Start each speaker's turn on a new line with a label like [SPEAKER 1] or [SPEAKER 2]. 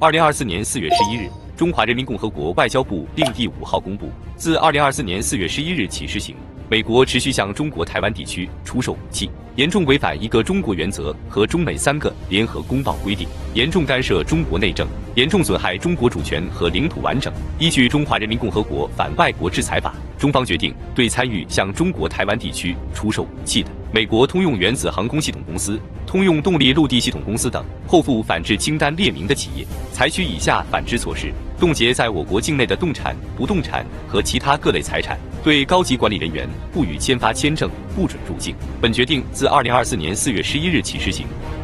[SPEAKER 1] 2024年4月11日，中华人民共和国外交部令第5号公布，自2024年4月11日起施行。美国持续向中国台湾地区出售武器，严重违反一个中国原则和中美3个联合公报规定，严重干涉中国内政，严重损害中国主权和领土完整。依据《中华人民共和国反外国制裁法》，中方决定对参与向中国台湾地区出售武器的美国通用原子航空系统公司、通用动力陆地系统公司等后附反制清单列明的企业，采取以下反制措施：冻结在我国境内的动产、不动产和其他各类财产，对高级管理人员不予签发签证，不准入境。本决定自2024年4月11日起施行。